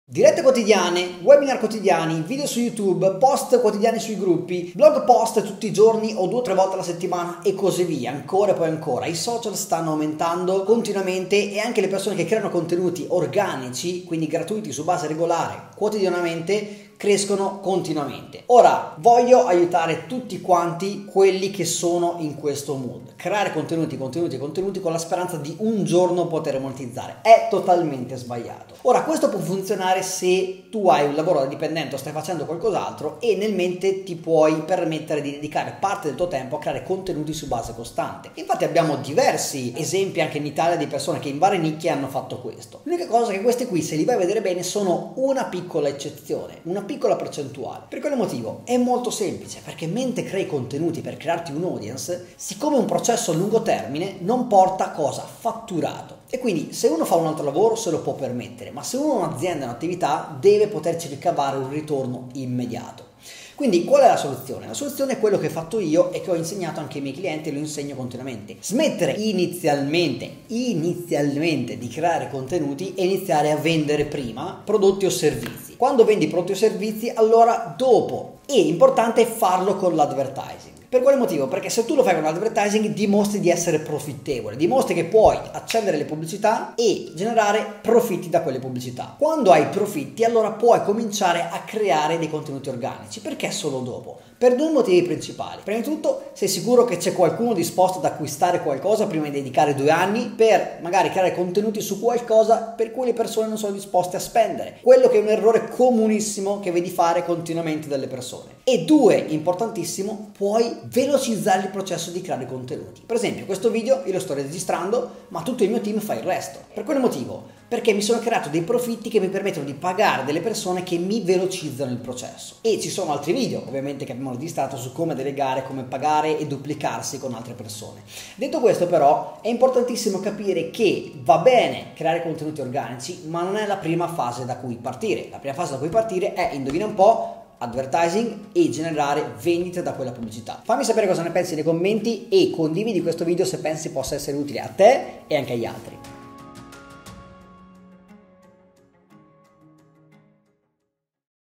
Dirette quotidiane, webinar quotidiani, video su YouTube, post quotidiani sui gruppi, blog post tutti i giorni o 2 o 3 volte alla settimana e così via, ancora e poi ancora. I social stanno aumentando continuamente e anche le persone che creano contenuti organici, quindi gratuiti su base regolare, quotidianamente, crescono continuamente. Ora voglio aiutare tutti quanti quelli che sono in questo mood, creare contenuti con la speranza di un giorno poter monetizzare. È totalmente sbagliato. Ora questo può funzionare se tu hai un lavoro da dipendente o stai facendo qualcos'altro e nel mente ti puoi permettere di dedicare parte del tuo tempo a creare contenuti su base costante. Infatti abbiamo diversi esempi anche in Italia di persone che in varie nicchie hanno fatto questo. L'unica cosa è che questi qui, se li vai a vedere bene, sono una piccola eccezione, una piccola percentuale. Per quale motivo? È molto semplice, perché mentre crei contenuti per crearti un audience, siccome un processo a lungo termine non porta cosa? Fatturato. E quindi se uno fa un altro lavoro se lo può permettere, ma se uno ha un'azienda, un'attività, deve poterci ricavare un ritorno immediato. Quindi qual è la soluzione? La soluzione è quello che ho fatto io e che ho insegnato anche ai miei clienti e lo insegno continuamente. Smettere inizialmente di creare contenuti e iniziare a vendere prima prodotti o servizi. Quando vendi prodotti o servizi, allora dopo. E importante è farlo con l'advertising. Per quale motivo? Perché se tu lo fai con l'advertising dimostri di essere profittevole, dimostri che puoi accendere le pubblicità e generare profitti da quelle pubblicità. Quando hai profitti allora puoi cominciare a creare dei contenuti organici. Perché solo dopo? Per 2 motivi principali. Prima di tutto sei sicuro che c'è qualcuno disposto ad acquistare qualcosa prima di dedicare 2 anni per magari creare contenuti su qualcosa per cui le persone non sono disposte a spendere. Quello che è un errore comunissimo che vedi fare continuamente dalle persone. E 2, importantissimo, puoi velocizzare il processo di creare contenuti. Per esempio, questo video io lo sto registrando, ma tutto il mio team fa il resto. Per quale motivo? Perché mi sono creato dei profitti che mi permettono di pagare delle persone che mi velocizzano il processo. E ci sono altri video, ovviamente, che abbiamo registrato su come delegare, come pagare e duplicarsi con altre persone. Detto questo, però, è importantissimo capire che va bene creare contenuti organici, ma non è la prima fase da cui partire. La prima fase da cui partire è, indovina un po', advertising e generare vendite da quella pubblicità. Fammi sapere cosa ne pensi nei commenti e condividi questo video se pensi possa essere utile a te e anche agli altri.